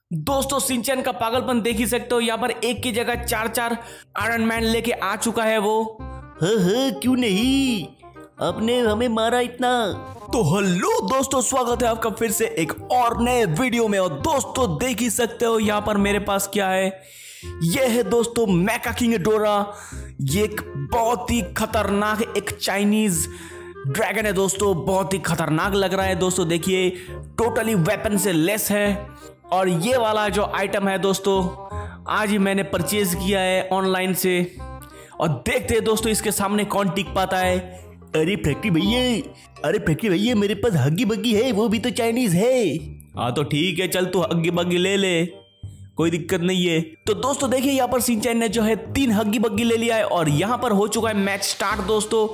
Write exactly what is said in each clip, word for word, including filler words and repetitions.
दोस्तों सिंचैन का पागलपन देख ही सकते हो। यहाँ पर एक की जगह चार चार आयरन मैन लेके आ चुका है वो। हाँ हाँ क्यों नहीं, आपने हमें मारा इतना। तो हेलो दोस्तों, स्वागत है आपका फिर से एक और नए वीडियो में। और दोस्तों देख ही सकते हो यहाँ पर मेरे पास क्या है। यह है दोस्तों मेका किंग डोरा। ये एक बहुत ही खतरनाक एक चाइनीज ड्रैगन है दोस्तों। बहुत ही खतरनाक लग रहा है दोस्तों। देखिए टोटली वेपन से लेस है। और ये वाला जो आइटम है दोस्तों आज ही मैंने परचेज किया है ऑनलाइन से। और देखते हैं दोस्तों इसके सामने कौन टिक पाता है। अरे फैक्ट्री भैया, अरे फैक्ट्री भैया मेरे पास हग्गी बग्गी है, वो भी तो चाइनीज है। हाँ तो ठीक है, चल तू हग्गी बग्गी ले ले, कोई दिक्कत नहीं है। तो दोस्तों देखिए यहाँ पर सिंचैन ने जो है तीन हग्गी बग्गी ले लिया है। और यहाँ पर हो चुका है मैच स्टार्ट दोस्तों।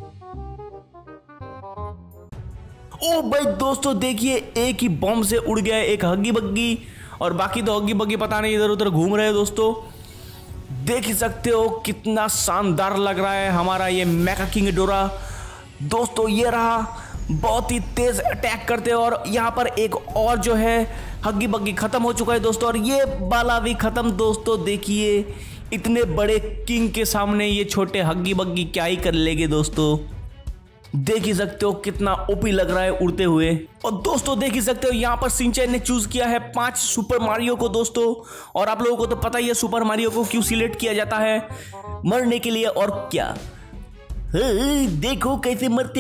ओ भाई दोस्तों देखिए एक ही बॉम्ब से उड़ गया है एक हग्गी बग्गी। और बाकी तो हग्गी बग्गी पता नहीं इधर उधर घूम रहे हैं दोस्तों। देख ही सकते हो कितना शानदार लग रहा है हमारा ये मेका किंग डोरा दोस्तों। ये रहा, बहुत ही तेज अटैक करते हैं। और यहाँ पर एक और जो है हग्गी बग्गी खत्म हो चुका है दोस्तों। और ये वाला भी खत्म दोस्तों। देखिए इतने बड़े किंग के सामने ये छोटे हग्गी बग्गी क्या ही कर लेंगे दोस्तों। देख ही सकते हो कितना ओपी लग रहा है उड़ते हुए। और दोस्तों देख ही सकते हो यहाँ पर सिंचैन ने चूज किया है पांच सुपर मारियो को दोस्तों। और आप लोगों को तो पता ही है सुपर मारियो को क्यों सिलेक्ट किया जाता है, मरने के लिए और क्या। हाँ, देखो कैसे मरते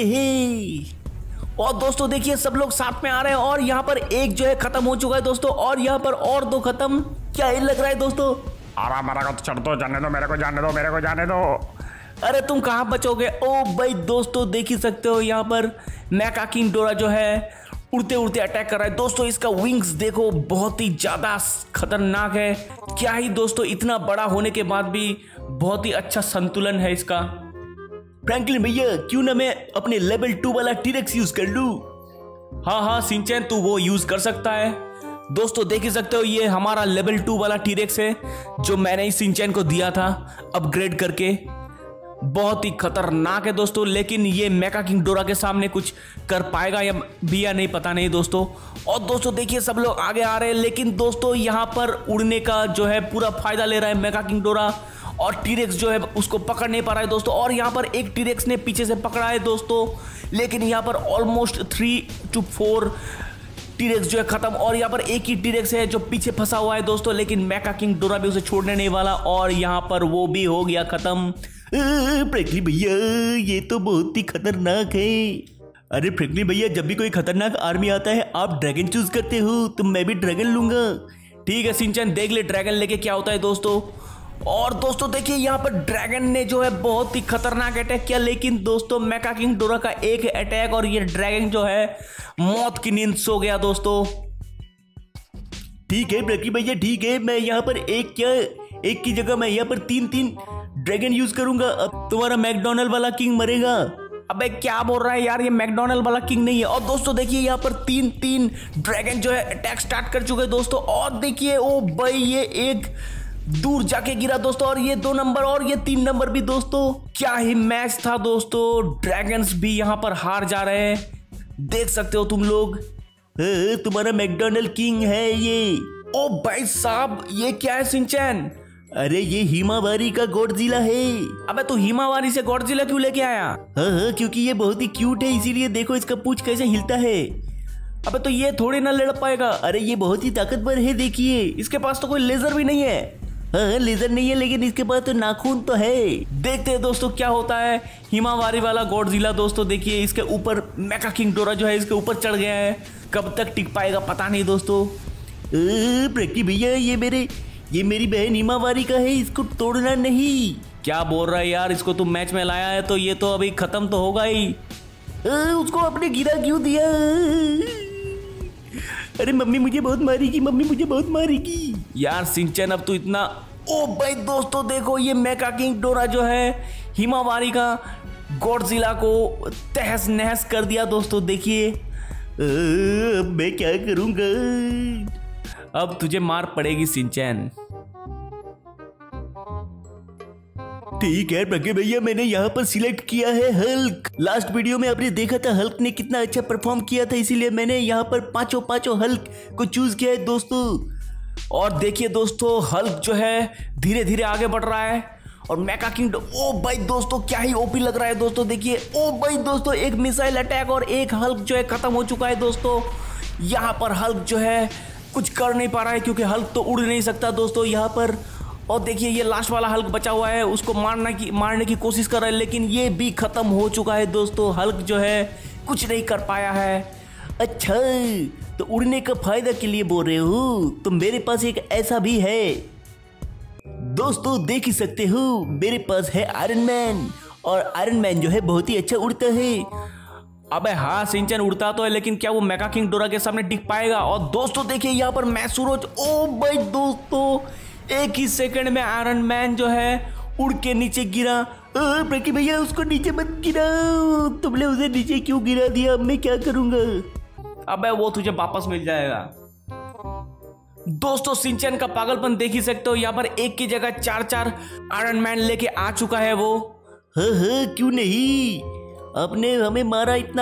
हैं। और दोस्तों देखिए सब लोग साथ में आ रहे हैं। और यहाँ पर एक जो है खत्म हो चुका है दोस्तों। और यहाँ पर और दो खत्म। क्या ही लग रहा है दोस्तों। आरा मेरा को चढ़ दो, जाने दो मेरे को, जाने दो मेरे को, जाने दो। अरे तुम कहाँ बचोगे। ओ भाई दोस्तों देख ही सकते हो यहाँ पर मेका किंग डोरा जो है उड़ते उड़ते अटैक कर रहा है दोस्तों। इसका विंग्स देखो बहुत ही ज्यादा खतरनाक है। क्या ही दोस्तों, इतना बड़ा होने के बाद भी बहुत ही अच्छा संतुलन है इसका। फ्रैंकलिन भैया क्यों ना मैं अपने लेवल टू वाला टीरेक्स यूज कर लूं। हाँ हाँ सिंचैन तू वो यूज कर सकता है दोस्तों। देख ही सकते हो ये हमारा लेवल टू वाला टीरेक्स है जो मैंने ही सिंचैन को दिया था अपग्रेड करके। बहुत ही खतरनाक है दोस्तों। लेकिन ये मेका किंग डोरा के सामने कुछ कर पाएगा या भी या नहीं पता नहीं दोस्तों। और दोस्तों देखिए सब लोग आगे आ रहे हैं। लेकिन दोस्तों यहाँ पर उड़ने का जो है पूरा फायदा ले रहा है मेका किंग डोरा। और टीरेक्स जो है उसको पकड़ नहीं पा रहा है दोस्तों। और यहाँ पर एक टीरेक्स ने पीछे से पकड़ा है दोस्तों। लेकिन यहाँ पर almost three to four T rex जो है खत्म। और यहाँ पर एक ही टीरेक्स है जो पीछे फंसा हुआ है दोस्तों। लेकिन मेका किंग डोरा भी उसे छोड़ने नहीं वाला। और यहाँ पर वो भी हो गया खत्म। फ्रैंकलिन भैया ये तो बहुत ही खतरनाक है। अरे फ्रैंकलिन भैया जब भी कोई खतरनाक आर्मी आता है आप ड्रैगन चूज करते हो, तो मैं भी ड्रैगन लूंगा। ठीक है सिंचैन देख ले ड्रैगन लेके क्या होता है दोस्तों। और दोस्तों देखिए यहाँ पर ड्रैगन ने जो है बहुत ही खतरनाक अटैक किया। लेकिन दोस्तों मेका किंग डोरा का एक अटैक और ये ड्रैगन जो है मौत की नींद सो गया दोस्तों। ठीक है फ्रैंकलिन भैया ठीक है, मैं यहाँ पर एक क्या एक की जगह मैं यहाँ पर तीन तीन ड्रैगन यूज करूंगा। अब तुम्हारा मैकडोनल्ड वाला किंग मरेगा। अबे क्या बोल रहा है यार, ये मैकडोनल्ड वाला किंग नहीं है। और दोस्तों देखिए यहाँ पर तीन तीन ड्रैगन जो है अटैक स्टार्ट कर चुके हैं दोस्तों। और देखिए ओ भाई ये एक दूर जाके गिरा दोस्तों। और ये दो नंबर और ये तीन नंबर भी दोस्तों। क्या ही मैच था दोस्तों। ड्रैगन्स भी यहाँ पर हार जा रहे हैं, देख सकते हो तुम लोग। तुम्हारा मैकडोनल्ड किंग है ये। ओ भाई साहब ये क्या है सिंचैन। अरे ये हिमावारी का गॉडजिला है। अबे तू हिमावारी से गॉडजिला क्यों लेके आया। हाँ हाँ क्योंकि ये बहुत ही क्यूट है इसीलिए। देखो इसका पूंछ कैसे हिलता है। अबे तो ये थोड़ी ना लड़ पाएगा। अरे ये बहुत ही ताकतवर है देखिए। इसके पास तो कोई लेजर भी नहीं है। हाँ लेजर नहीं है लेकिन इसके पास तो नाखून तो है। देखते हैं दोस्तों क्या होता है। हिमावारी वाला गॉडजिला दोस्तों देखिए इसके ऊपर मेका किंग डोरा जो है इसके ऊपर चढ़ गया है। कब तक टिक पाएगा पता नहीं दोस्तों। प्रकृति भैया ये मेरे ये मेरी बहन हिमावारी का है, इसको तोड़ना नहीं। क्या बोल रहा है यार, इसको तुम मैच में लाया है तो ये तो अभी खत्म तो होगा ही। आ, उसको आपने गिरा क्यों दिया। अरे मम्मी मुझे बहुत मारेगी, मम्मी मुझे बहुत मारेगी। यार सिंचैन अब तू इतना। ओ भाई दोस्तों देखो ये मेका किंग डोरा जो है हिमावारी का गॉडजिला को तहस नहस कर दिया दोस्तों। देखिए अब मैं क्या करूंगा। अब तुझे मार पड़ेगी सिंचैन। ठीक है प्रज्ञा भैया मैंने यहाँ पर सिलेक्ट किया है हल्क। लास्ट वीडियो में आपने देखा था हल्क ने कितना अच्छा परफॉर्म किया था, इसीलिए मैंने यहाँ पर पांचों पांचों हल्क को चूज किया है दोस्तों। और देखिए दोस्तों हल्क जो है धीरे धीरे आगे बढ़ रहा है और मेका किंग, ओ भाई दोस्तों क्या ही ओपी लग रहा है दोस्तों। देखिए ओ भाई दोस्तों एक मिसाइल अटैक और एक हल्क जो है खत्म हो चुका है दोस्तों। यहाँ पर हल्क जो है कुछ कर नहीं पा रहा है क्योंकि हल्क तो उड़ नहीं सकता दोस्तों यहाँ पर। और देखिए ये लास्ट वाला हल्क बचा हुआ है, उसको मारने की मारने की कोशिश कर रहा है लेकिन ये भी खत्म हो चुका है दोस्तों। हल्क जो है कुछ नहीं कर पाया है। अच्छा तो उड़ने का फायदा के लिए बोल रहे हो, तो मेरे पास एक ऐसा भी है दोस्तों, देख ही सकते हो मेरे पास है आयरन मैन। और आयरन मैन जो है बहुत ही अच्छा उड़ता है। अबे हाँ सिंचन उड़ता तो है लेकिन क्या वो मेका किंग डोरा के सामने टिक पाएगा। और दोस्तों देखिए यहाँ पर मैं सूरज, ओ भाई दोस्तों एक ही सेकंड में आयरन मैन जो है उड़ के नीचे गिरा। प्रकी भैया उसको नीचे मत गिराओ, तुमने उसे नीचे क्यों गिरा दिया, अब मैं क्या करूंगा। अबे वो तुझे वापस मिल जाएगा। दोस्तों सिंचन का पागलपन देख ही सकते हो, यहाँ पर एक की जगह चार चार आयरन मैन लेके आ चुका है वो। हाँ हाँ क्यों नहीं, आपने हमें मारा इतना।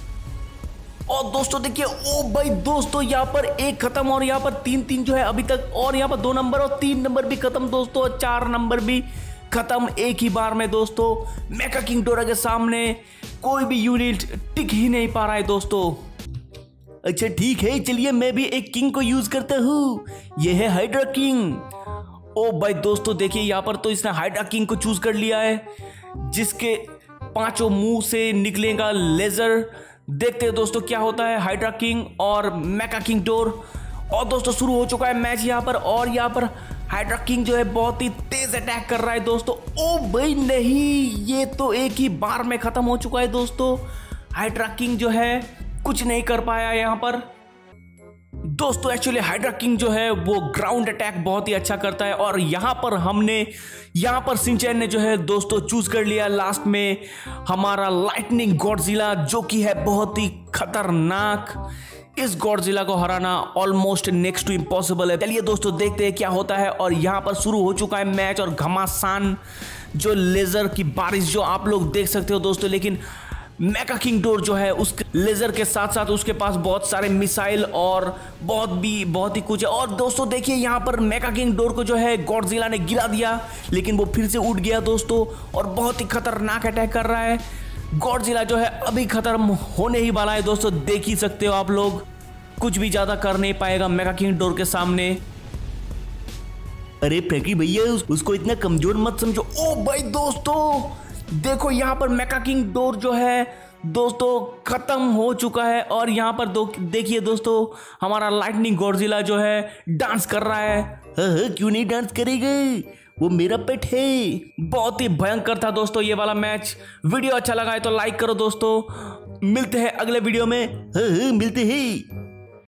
और दोस्तों देखिए ओ भाई दोस्तों यहाँ पर एक खत्म और यहाँ पर तीन तीन जो है अभी तक, और यहाँ पर दो नंबर और तीन नंबर भी खत्म दोस्तों, और चार नंबर भी खत्म एक ही बार में दोस्तों। मेका किंग डोरा के सामने कोई भी यूनिट टिक ही नहीं पा रहा है दोस्तों। अच्छा ठीक है चलिए मैं भी एक किंग को यूज करता हूँ, ये है हाइड्रा किंग। ओ भाई दोस्तों देखिए यहाँ पर तो इसने हाइड्रा किंग को चूज कर लिया है जिसके पांचों मुंह से निकलेगा लेजर। देखते हैं दोस्तों क्या होता है हाइड्रा किंग और मेका किंग डोर। और दोस्तों शुरू हो चुका है मैच यहाँ पर, और यहाँ पर हाइड्रा किंग जो है बहुत ही तेज अटैक कर रहा है दोस्तों। ओ भाई नहीं, ये तो एक ही बार में खत्म हो चुका है दोस्तों। हाइड्रा किंग जो है कुछ नहीं कर पाया यहाँ पर दोस्तों। एक्चुअली हाइड्रा किंग जो है वो ग्राउंड अटैक बहुत ही अच्छा करता है, और यहाँ पर हमने यहाँ पर सिंचैन ने जो है दोस्तों चूज कर लिया लास्ट में हमारा लाइटनिंग गॉडजिला, जो कि है बहुत ही खतरनाक। इस गॉडजिला को हराना ऑलमोस्ट नेक्स्ट टू इम्पॉसिबल है। चलिए दोस्तों देखते हैं क्या होता है। और यहाँ पर शुरू हो चुका है मैच, और घमासान जो लेजर की बारिश जो आप लोग देख सकते हो दोस्तों। लेकिन मेका किंग डोर जो है उसके लेजर के साथ साथ उसके पास बहुत सारे मिसाइल और बहुत भी बहुत ही कुछ है। और दोस्तों देखिए यहाँ पर मेका किंग डोर को जो है गॉडजिला ने गिरा दिया, लेकिन वो फिर से उठ गया दोस्तों, और बहुत ही खतरनाक अटैक कर रहा है। गॉडजिला जो है अभी खत्म होने ही वाला है दोस्तों, देख ही सकते हो आप लोग। कुछ भी ज्यादा कर नहीं पाएगा मेका किंग डोर के सामने। अरे प्रकी भैया उस, उसको इतना कमजोर मत समझो। ओ भाई दोस्तों देखो यहाँ पर मेका किंग डोर जो है दोस्तों खत्म हो चुका है। और यहाँ पर दो देखिए दोस्तों हमारा लाइटनिंग गॉडजिला जो है डांस कर रहा है। हाँ हाँ क्यों नहीं डांस करेगा, वो मेरा पेट है। बहुत ही भयंकर था दोस्तों ये वाला मैच। वीडियो अच्छा लगा है तो लाइक करो दोस्तों। मिलते हैं अगले वीडियो में। हाँ हाँ मिलते हैं।